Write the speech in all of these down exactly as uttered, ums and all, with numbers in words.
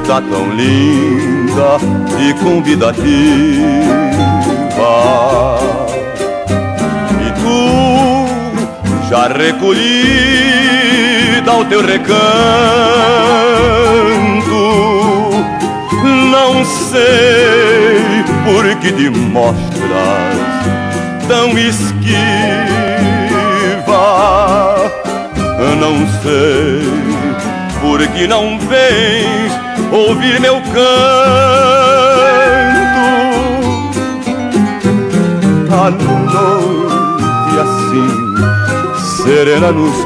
está tão linda e convidativa. E tu, já recolhida ao teu recanto, não sei por que te mostras tão esquiva. Não sei por que não vens ouvir meu canto. A noite assim serena nos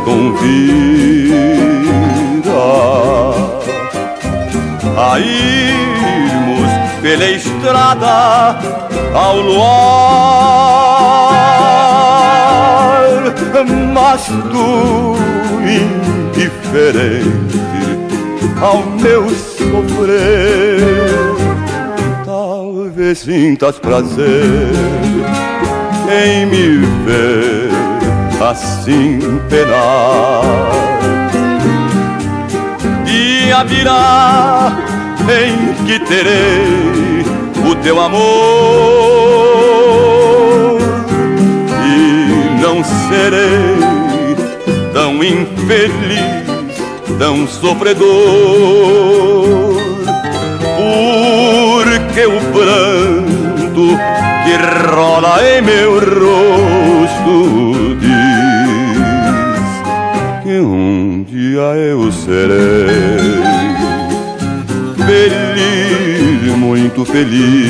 convida a irmos pela estrada ao luar, mas tu, indiferente ao meu sofrer, talvez sintas prazer em me ver assim penar. Dia virá em que terei o teu amor e não serei tão infeliz, tão sofredor, porque o pranto que rola em meu rosto diz que um dia eu serei feliz, muito feliz.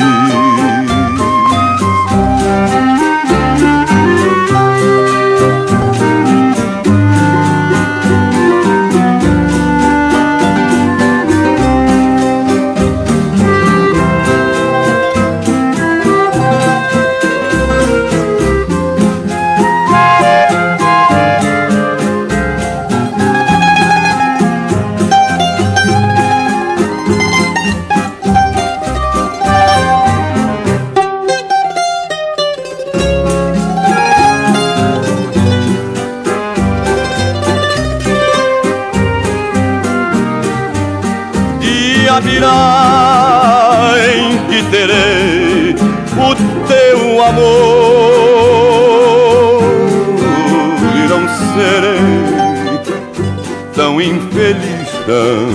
Virá em que terei o teu amor e não serei tão infeliz, tão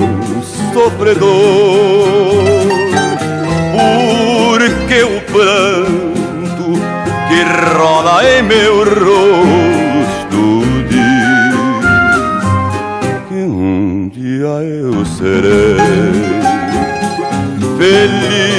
sofredor, porque o pranto que rola em meu rosto diz que um dia eu serei feliz,